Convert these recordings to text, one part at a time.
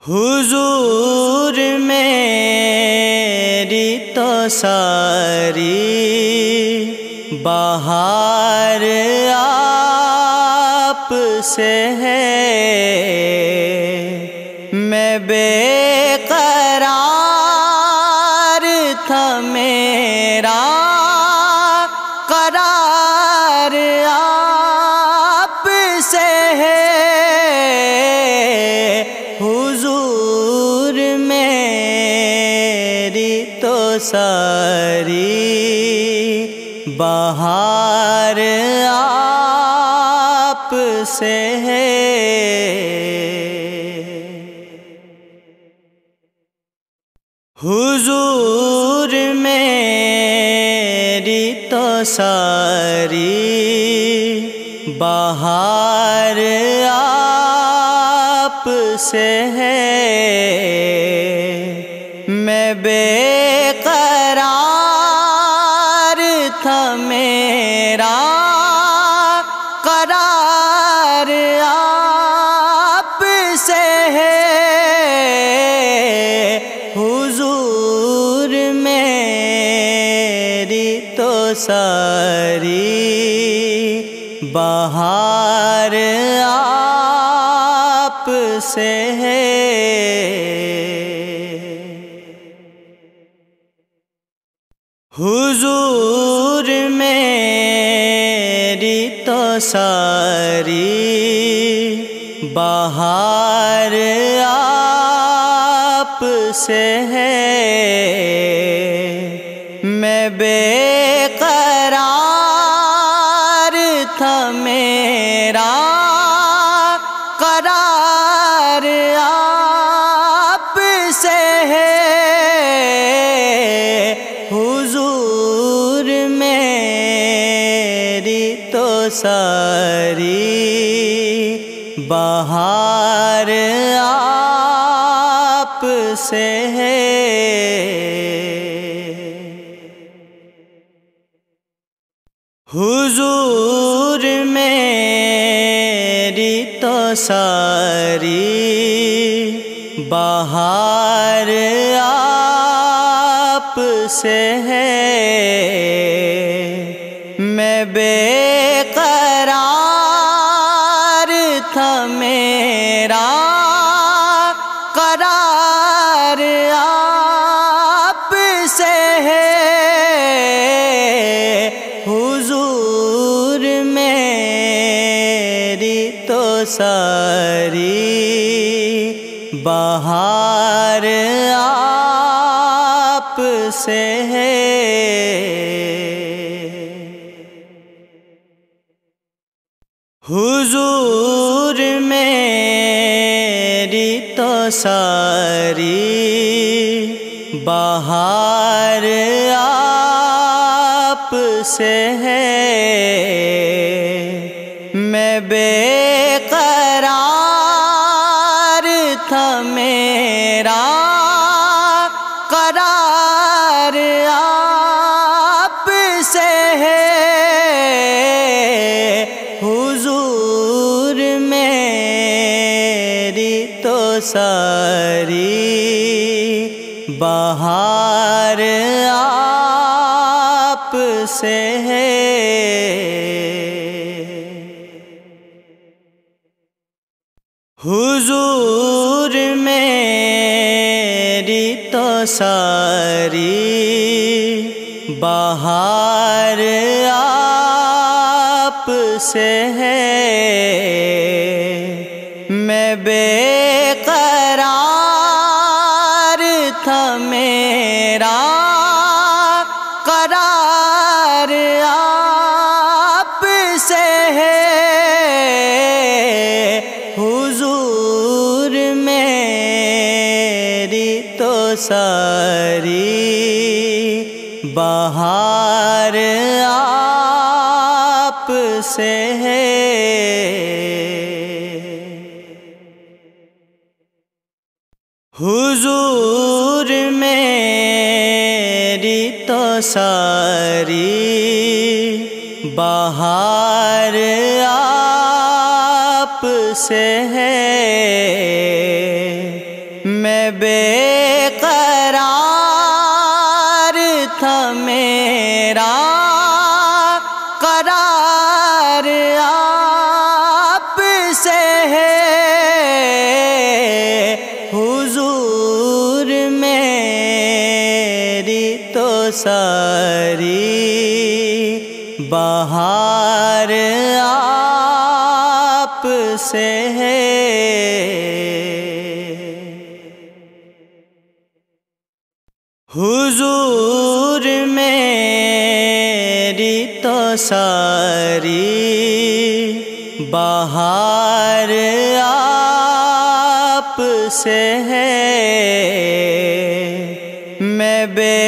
حضور میری تو ساری بہار آپ سے ہے، میں بے قرار تھا میرا قرار آپ سے ہے۔ حضور میری تو ساری بہار آپ سے ہے، حضور میری تو ساری بہار آپ سے ہے، میں بے قرار تھا میرا قرار آپ سے ہے۔ حضور میری تو ساری بہار آپ سے ہے، حضور میری تو ساری بہار آپ سے ہے، میں بے قرار تھا میرا قرار آپ سے ہے۔ حضور میری تو ساری بہار آپ سے ہے، حضور میری تو ساری بہار آپ سے ہے، میں بے قرار تھا میرا قرار آپ سے ہے۔ حضور میری تو ساری بہار آپ سے ہے، حضور میری تو ساری بہار آپ سے ہے، میں بے قرار تھا میرا قرار آپ سے ہے۔ حضور میری تو ساری بہار آپ سے ہے، حضور میری تو ساری بہار آپ سے ہے، میں بے قرار تھا میرا قرار آپ سے ہے۔ حضور میری تو ساری بہار آپ سے ہے، حضور میری تو ساری بہار آپ سے ہے، میں بے قرار تھا میرا قرار آپ سے ہے حضور میری تو ساری بہار آپ سے ہے حضور میری تو ساری بہار آپ سے ہے میں بے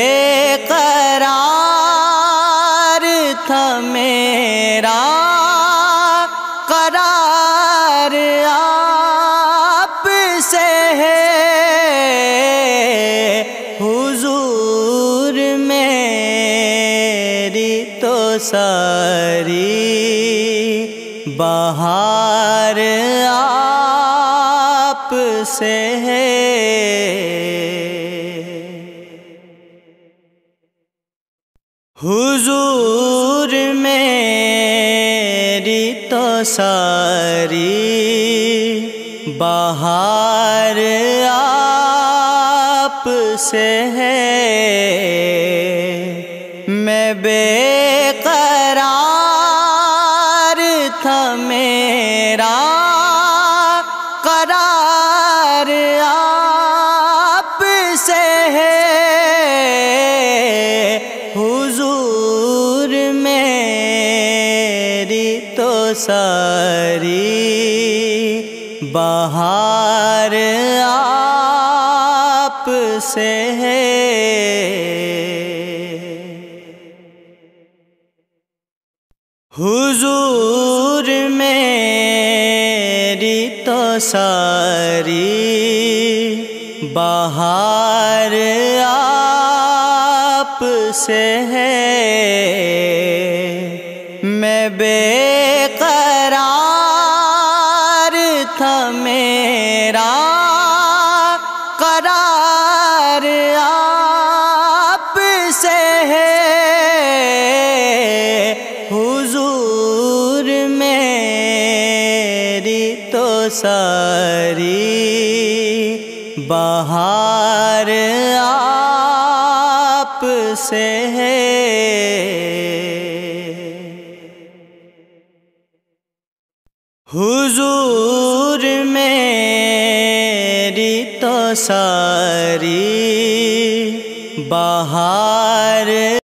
قرار تھا میرا قرار آپ سے ہے حضور میری تو ساری بہار آپ سے ہے حضور میری تو ساری بہار آپ سے ہے میں بے قرار تھا میرا قرار آپ سے ہے حضور میری تو ساری بہار آپ سے ہے حضور میری تو ساری بہار آپ سے ہے میں بے قرار تھا میرا قرار آپ سے ہے حضور میری تو ساری بہار آپ سے ہے حضور میری تو ساری بہار